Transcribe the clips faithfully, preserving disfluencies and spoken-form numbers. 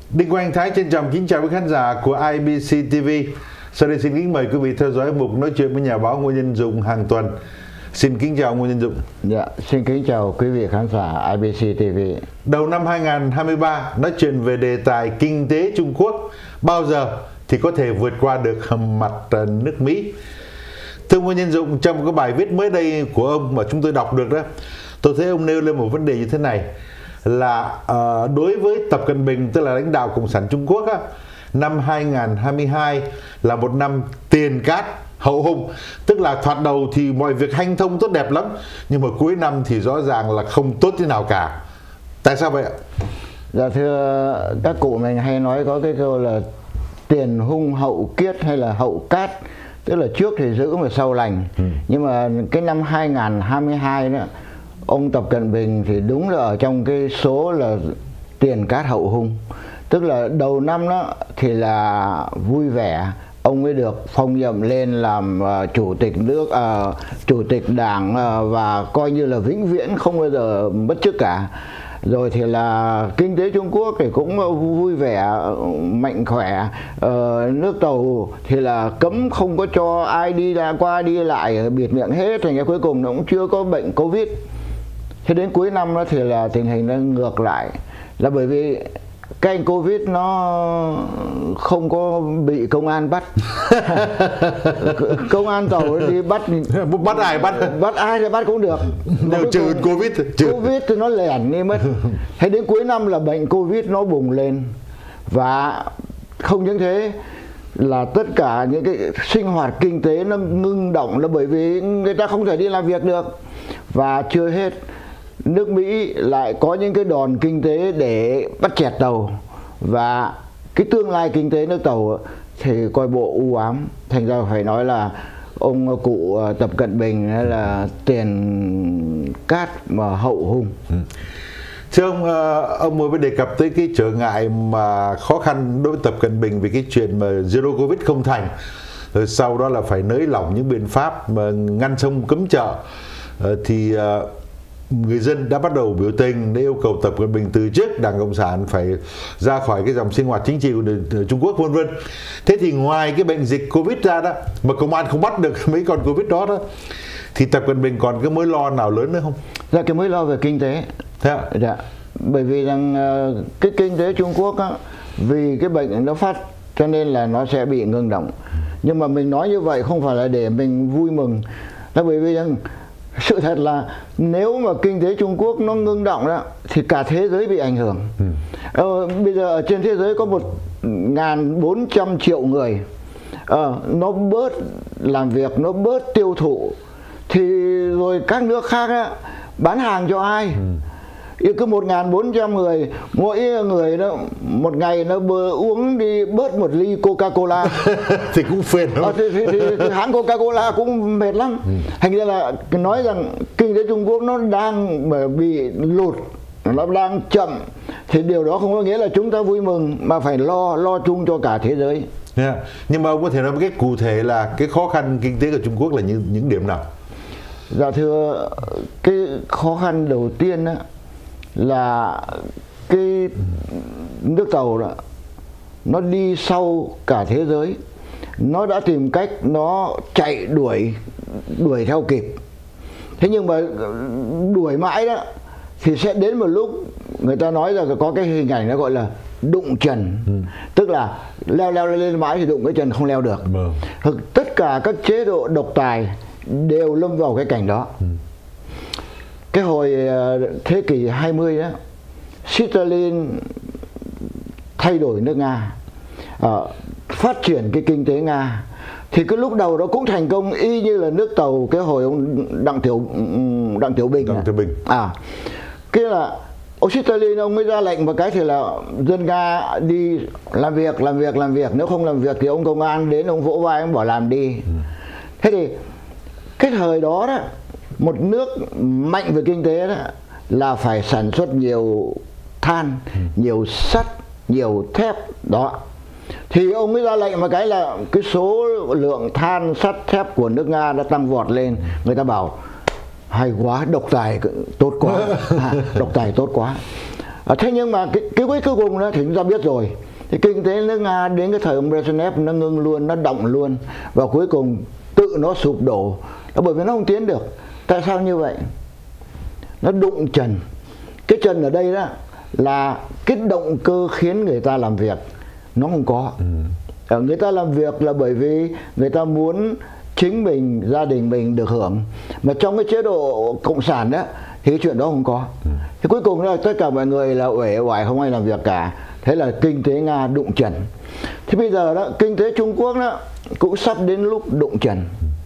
Đinh Quang Thái trân trọng kính chào quý khán giả của i bê xê ti vi. Sau đây xin kính mời quý vị theo dõi mục nói chuyện với nhà báo Ngô Nhân Dụng hàng tuần. Xin kính chào Ngô Nhân Dụng. Dạ, xin kính chào quý vị khán giả i bê xê ti vi. Đầu năm hai nghìn không trăm hai mươi ba, nói chuyện về đề tài kinh tế Trung Quốc bao giờ thì có thể vượt qua được mặt nước Mỹ. Thưa Ngô Nhân Dụng, trong cái bài viết mới đây của ông mà chúng tôi đọc được đó, tôi thấy ông nêu lên một vấn đề như thế này là uh, đối với Tập Cận Bình, tức là lãnh đạo Cộng sản Trung Quốc á, năm hai nghìn không trăm hai mươi hai là một năm tiền cát hậu hùng, tức là thoạt đầu thì mọi việc hanh thông tốt đẹp lắm, nhưng mà cuối năm thì rõ ràng là không tốt thế nào cả. Tại sao vậy ạ? Dạ thưa các cụ, mình hay nói có cái câu là tiền hung hậu kiết hay là hậu cát, tức là trước thì giữ mà sau lành. ừ. Nhưng mà cái năm hai nghìn không trăm hai mươi hai đó, ông Tập Cận Bình thì đúng là ở trong cái số là tiền cát hậu hung. Tức là đầu năm đó thì là vui vẻ, ông mới được phong nhậm lên làm uh, chủ tịch nước, uh, chủ tịch đảng, uh, và coi như là vĩnh viễn không bao giờ mất chức cả. Rồi thì là kinh tế Trung Quốc thì cũng vui vẻ, mạnh khỏe. ờ, Nước Tàu thì là cấm không có cho ai đi ra qua đi lại, bịt miệng hết, thành ra cuối cùng nó cũng chưa có bệnh Covid. Thế đến cuối năm đó thì là tình hình nó ngược lại, là bởi vì cái anh Covid nó không có bị công an bắt. Công an Tàu đi bắt bắt ai bắt bắt ai thì bắt cũng được, đều trừ Covid trừ. Covid thì nó lẻn đi mất. Thế đến cuối năm là bệnh Covid nó bùng lên, và không những thế là tất cả những cái sinh hoạt kinh tế nó ngưng động, là bởi vì người ta không thể đi làm việc được. Và chưa hết, nước Mỹ lại có những cái đòn kinh tế để bắt chẹt Tàu, và cái tương lai kinh tế nước Tàu thì coi bộ u ám. Thành ra phải nói là ông cụ Tập Cận Bình là tiền cát mà hậu hung. ừ. Thưa ông, ông mới đề cập tới cái trở ngại mà khó khăn đối với Tập Cận Bình vì cái chuyện mà Zero Covid không thành, rồi sau đó là phải nới lỏng những biện pháp mà ngăn sông cấm chợ, thì người dân đã bắt đầu biểu tình để yêu cầu Tập Cận Bình từ chức, Đảng Cộng sản phải ra khỏi cái dòng sinh hoạt chính trị của Trung Quốc, vân vân. Thế thì ngoài cái bệnh dịch Covid ra đó, mà công an không bắt được mấy con Covid đó đó, thì Tập Cận Bình còn cái mối lo nào lớn nữa không? Dạ, cái mối lo về kinh tế. Thế ạ? Dạ, bởi vì rằng cái kinh tế Trung Quốc á, vì cái bệnh nó phát cho nên là nó sẽ bị ngưng động. Nhưng mà mình nói như vậy không phải là để mình vui mừng, là bởi vì rằng sự thật là nếu mà kinh tế Trung Quốc nó ngưng động đó thì cả thế giới bị ảnh hưởng. ừ. ờ, Bây giờ ở trên thế giới có một nghìn bốn trăm triệu người, ờ, nó bớt làm việc, nó bớt tiêu thụ, thì rồi các nước khác đó, bán hàng cho ai? ừ. Cứ một nghìn bốn trăm người, mỗi người nó một ngày nó bơ, uống đi bớt một ly Coca-Cola thì cũng phiền lắm. À, thì, thì, thì, thì hãng Coca-Cola cũng mệt lắm. ừ. Thành ra là nói rằng kinh tế Trung Quốc nó đang bị lụt, nó đang chậm, thì điều đó không có nghĩa là chúng ta vui mừng, mà phải lo lo chung cho cả thế giới. yeah. Nhưng mà ông có thể nói một cách cụ thể là cái khó khăn kinh tế của Trung Quốc là những, những điểm nào? Dạ thưa, cái khó khăn đầu tiên đó là cái nước Tàu đó, nó đi sau cả thế giới, nó đã tìm cách nó chạy đuổi đuổi theo kịp. Thế nhưng mà đuổi mãi đó thì sẽ đến một lúc người ta nói là có cái hình ảnh nó gọi là đụng trần. ừ. Tức là leo leo lên mãi thì đụng cái trần không leo được. ừ. Tất cả các chế độ độc tài đều lâm vào cái cảnh đó. ừ. Cái hồi thế kỷ hai mươi đó, Stalin thay đổi nước Nga, uh, phát triển cái kinh tế Nga, thì cái lúc đầu đó cũng thành công y như là nước Tàu cái hồi ông Đặng Tiểu Đặng Tiểu Bình. Đặng Tiểu Bình. À, cái là ông Stalin ông mới ra lệnh một cái thì là dân Nga đi làm việc, làm việc, làm việc. Nếu không làm việc thì ông công an đến ông vỗ vai ông bảo làm đi. ừ. Thế thì cái thời đó đó, một nước mạnh về kinh tế đó là phải sản xuất nhiều than, ừ. nhiều sắt, nhiều thép đó. Thì ông mới ra lệnh một cái là cái số lượng than, sắt, thép của nước Nga đã tăng vọt lên. Người ta bảo hay quá, độc tài tốt quá, à, độc tài tốt quá. À, thế nhưng mà cái, cái cuối cùng đó thì chúng ta biết rồi, thì kinh tế nước Nga đến cái thời ông Brezhnev nó ngưng luôn, nó động luôn, và cuối cùng tự nó sụp đổ, đó bởi vì nó không tiến được. Tại sao như vậy? Nó đụng trần. Cái trần ở đây đó là cái động cơ khiến người ta làm việc nó không có. ừ. Người ta làm việc là bởi vì người ta muốn chính mình, gia đình mình được hưởng, mà trong cái chế độ cộng sản đó thì cái chuyện đó không có. ừ. Thì cuối cùng là tất cả mọi người là uể oải, không ai làm việc cả. Thế là kinh tế Nga đụng trần. Thì bây giờ đó, kinh tế Trung Quốc đó cũng sắp đến lúc đụng trần,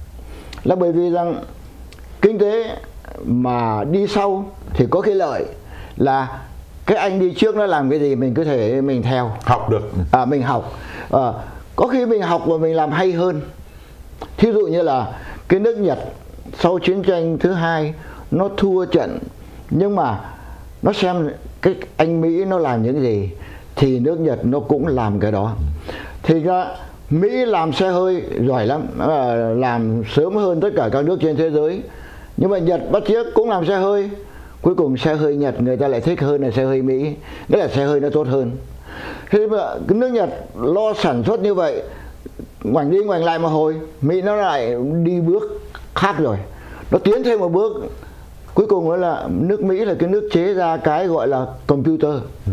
là bởi vì rằng kinh tế mà đi sau thì có cái lợi là cái anh đi trước nó làm cái gì mình có thể mình theo, học được. à, mình học, à, có khi mình học và mình làm hay hơn. Thí dụ như là cái nước Nhật sau chiến tranh thứ hai nó thua trận, nhưng mà nó xem cái anh Mỹ nó làm những gì thì nước Nhật nó cũng làm cái đó. Thì ra Mỹ làm xe hơi giỏi lắm, làm sớm hơn tất cả các nước trên thế giới. Nhưng mà Nhật bắt chước cũng làm xe hơi, cuối cùng xe hơi Nhật người ta lại thích hơn là xe hơi Mỹ, nghĩa là xe hơi nó tốt hơn. Thế mà cái nước Nhật lo sản xuất như vậy, ngoảnh đi ngoảnh lại một hồi, Mỹ nó lại đi bước khác rồi, nó tiến thêm một bước. Cuối cùng đó là nước Mỹ là cái nước chế ra cái gọi là computer. ừ.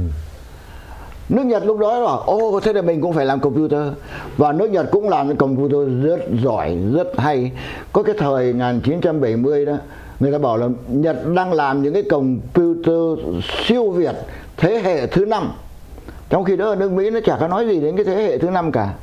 Nước Nhật lúc đó bảo ô thế là mình cũng phải làm computer, và nước Nhật cũng làm cái computer rất giỏi, rất hay. Có cái thời một nghìn chín trăm bảy mươi đó, người ta bảo là Nhật đang làm những cái computer siêu việt thế hệ thứ năm, trong khi đó ở nước Mỹ nó chả có nói gì đến cái thế hệ thứ năm cả.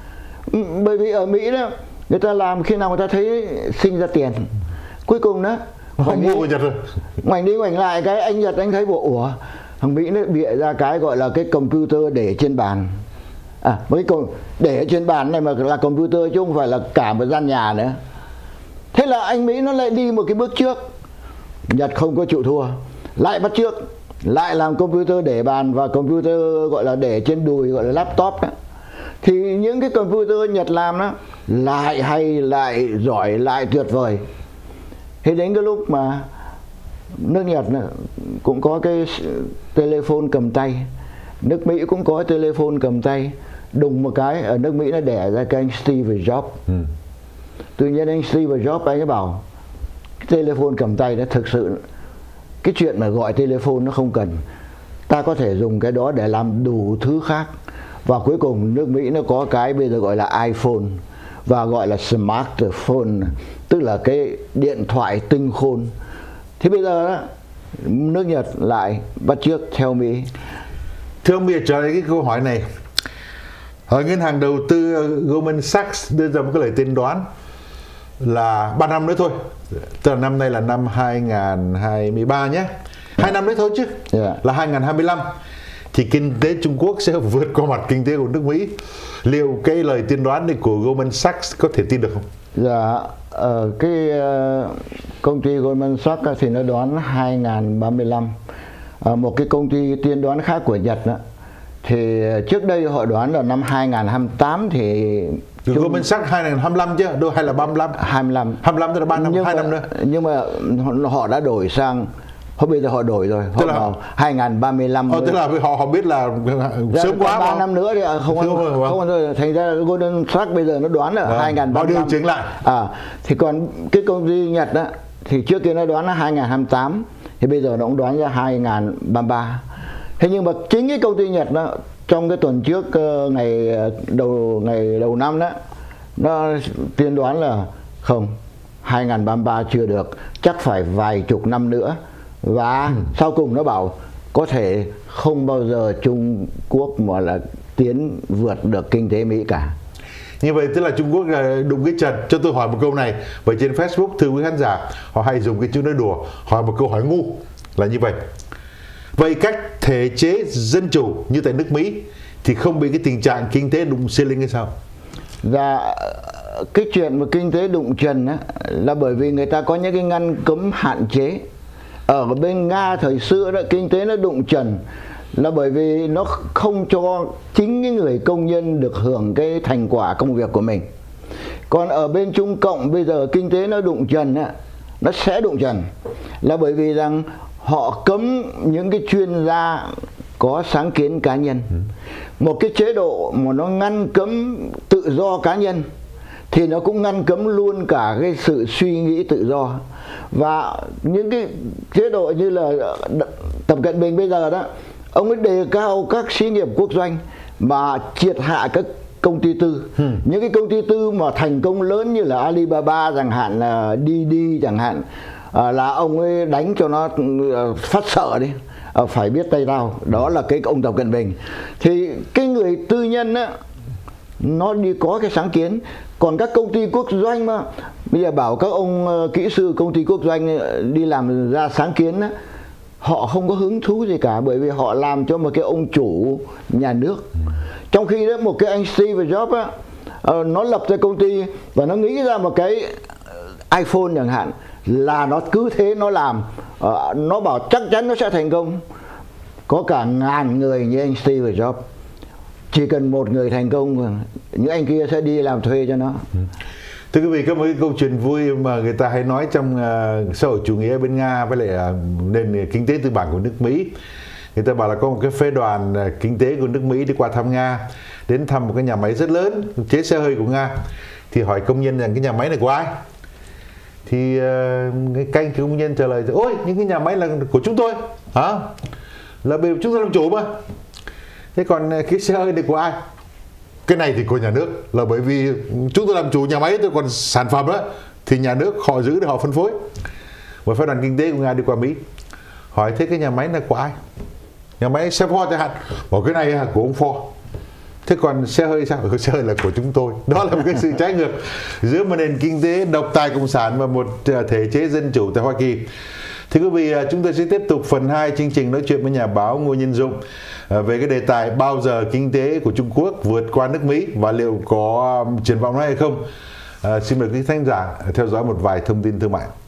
Bởi vì ở Mỹ đó người ta làm khi nào người ta thấy sinh ra tiền. Cuối cùng đó ngoảnh đi, ngoảnh đi ngoảnh lại cái anh Nhật anh thấy bộ ủa, thằng Mỹ nó bịa ra cái gọi là cái computer để trên bàn. À, với cái để trên bàn này mà là computer chứ không phải là cả một gian nhà nữa. Thế là anh Mỹ nó lại đi một cái bước trước. Nhật không có chịu thua, lại bắt trước, lại làm computer để bàn và computer gọi là để trên đùi, gọi là laptop đó. Thì những cái computer Nhật làm đó lại hay, lại giỏi, lại tuyệt vời. Thế đến cái lúc mà nước Nhật cũng có cái telephone cầm tay, nước Mỹ cũng có telephone cầm tay, đùng một cái ở nước Mỹ nó đẻ ra cái anh Steve Jobs. ừ. Tự nhiên anh Steve Jobs anh ấy bảo cái telephone cầm tay đó thực sự cái chuyện mà gọi telephone nó không cần, ta có thể dùng cái đó để làm đủ thứ khác. Và cuối cùng nước Mỹ nó có cái bây giờ gọi là iPhone và gọi là smartphone, tức là cái điện thoại tinh khôn. Thế bây giờ đó, nước Nhật lại bắt chước theo Mỹ. Thưa ông, bây giờ trở lại cái câu hỏi này. Ở ngân hàng đầu tư Goldman Sachs đưa ra một cái lời tiên đoán là ba năm nữa thôi, tức là năm nay là năm hai nghìn không trăm hai mươi ba nhé, hai năm nữa thôi chứ, yeah. là hai nghìn không trăm hai mươi lăm thì kinh tế Trung Quốc sẽ vượt qua mặt kinh tế của nước Mỹ. Liệu cái lời tiên đoán này của Goldman Sachs có thể tin được không? Dạ, ở cái uh, công ty Goldman Sachs thì nó đoán hai nghìn không trăm ba mươi lăm. Uh, một cái công ty tiên đoán khác của Nhật đó, thì trước đây họ đoán là năm hai nghìn không trăm hai mươi tám thì Trung... Goldman Sachs hai nghìn không trăm hai mươi lăm chứ, đâu hay là ba mươi lăm? hai mươi lăm. hai mươi lăm tức là ba năm, hai năm nữa. Nhưng mà họ đã đổi sang, hôm bây giờ họ đổi rồi, họ là... bảo hai nghìn không trăm ba mươi lăm. Ờ, tức là họ họ biết là sớm quá ba năm nữa thì không không, không rồi, thành ra Goldman Sachs bây giờ nó đoán là hai nghìn không trăm ba mươi lăm. Họ điều chỉnh lại. À, thì còn cái công ty Nhật đó thì trước kia nó đoán là hai nghìn không trăm hai mươi tám, thì bây giờ nó cũng đoán ra hai nghìn không trăm ba mươi ba. Thế nhưng mà chính cái công ty Nhật đó trong cái tuần trước ngày đầu ngày đầu năm đó nó tiên đoán là không, hai nghìn không trăm ba mươi ba chưa được, chắc phải vài chục năm nữa. Và ừ. sau cùng nó bảo có thể không bao giờ Trung Quốc mà là tiến vượt được kinh tế Mỹ cả. Như vậy tức là Trung Quốc đụng cái trần. Cho tôi hỏi một câu này, bởi trên Facebook thưa quý khán giả họ hay dùng cái chữ nói đùa, hỏi một câu hỏi ngu là như vậy: vậy cách thể chế dân chủ như tại nước Mỹ thì không bị cái tình trạng kinh tế đụng ceiling hay sao? Dạ, cái chuyện mà kinh tế đụng trần á, là bởi vì người ta có những cái ngăn cấm hạn chế. Ở bên Nga thời xưa đó, kinh tế nó đụng trần là bởi vì nó không cho chính cái người công nhân được hưởng cái thành quả công việc của mình. Còn ở bên Trung Cộng bây giờ kinh tế nó đụng trần á, nó sẽ đụng trần là bởi vì rằng họ cấm những cái chuyên gia có sáng kiến cá nhân. Ừ. Một cái chế độ mà nó ngăn cấm tự do cá nhân thì nó cũng ngăn cấm luôn cả cái sự suy nghĩ tự do. Và những cái chế độ như là Tập Cận Bình bây giờ đó, ông ấy đề cao các xí nghiệp quốc doanh mà triệt hạ các công ty tư. Ừ. Những cái công ty tư mà thành công lớn như là Alibaba chẳng hạn, là Didi chẳng hạn, là ông ấy đánh cho nó phát sợ đi, phải biết tay tao. Đó là cái ông Tập Cận Bình. Thì cái người tư nhân á, nó đi có cái sáng kiến. Còn các công ty quốc doanh mà bây giờ bảo các ông kỹ sư công ty quốc doanh đi làm ra sáng kiến á, họ không có hứng thú gì cả, bởi vì họ làm cho một cái ông chủ nhà nước. Trong khi đó một cái anh Steve Jobs á, nó lập ra công ty và nó nghĩ ra một cái iPhone chẳng hạn, là nó cứ thế nó làm, nó bảo chắc chắn nó sẽ thành công. Có cả ngàn người như anh Steve Jobs, chỉ cần một người thành công, những anh kia sẽ đi làm thuê cho nó. Thưa quý vị, có một cái câu chuyện vui mà người ta hay nói trong uh, xã hội chủ nghĩa bên Nga với lại uh, nền kinh tế tư bản của nước Mỹ. Người ta bảo là có một cái phái đoàn uh, kinh tế của nước Mỹ đi qua thăm Nga, đến thăm một cái nhà máy rất lớn chế xe hơi của Nga. Thì hỏi công nhân rằng cái nhà máy này của ai? Thì uh, cái canh cái công nhân trả lời: ôi, những cái nhà máy là của chúng tôi. Hả? Là bởi chúng tôi làm chủ mà. Thế còn uh, cái xe hơi này của ai? Cái này thì của nhà nước, là bởi vì chúng tôi làm chủ nhà máy thôi, còn sản phẩm đó thì nhà nước họ giữ để họ phân phối. Một phái đoàn kinh tế của Nga đi qua Mỹ, hỏi thế cái nhà máy này của ai? Nhà máy xe Ford chẳng hạn, bảo cái này là của ông Ford. Thế còn xe hơi sao? Xe hơi là của chúng tôi. Đó là một cái sự trái ngược giữa một nền kinh tế độc tài cộng sản và một thể chế dân chủ tại Hoa Kỳ. Thưa quý vị, chúng tôi sẽ tiếp tục phần hai chương trình nói chuyện với nhà báo Ngô Nhân Dụng về cái đề tài bao giờ kinh tế của Trung Quốc vượt qua nước Mỹ và liệu có triển vọng hay không. À, xin mời quý khán giả theo dõi một vài thông tin thương mại.